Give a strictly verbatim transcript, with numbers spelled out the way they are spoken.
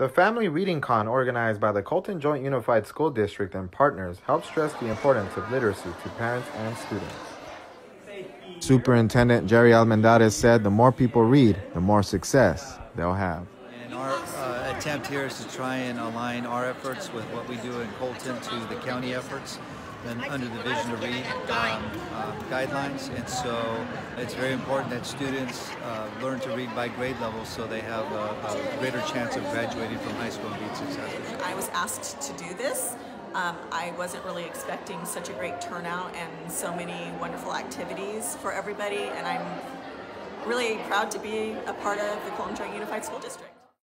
The Family Reading Con organized by the Colton Joint Unified School District and partners helped stress the importance of literacy to parents and students. Superintendent Jerry Almendarez said the more people read, the more success they'll have. And our uh, attempt here is to try and align our efforts with what we do in Colton to the county efforts and under the Vision to Read um, uh, guidelines. And so it's very important that students uh, learn to read by grade level so they have a, a greater chance of graduating from high school and being successful. I was asked to do this. Um, I wasn't really expecting such a great turnout and so many wonderful activities for everybody, and I'm really proud to be a part of the Colton Joint Unified School District.